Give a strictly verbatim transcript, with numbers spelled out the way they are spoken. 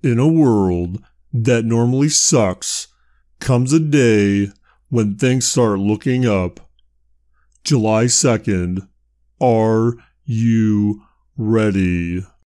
In a world that normally sucks, comes a day when things start looking up. July second. Are you ready?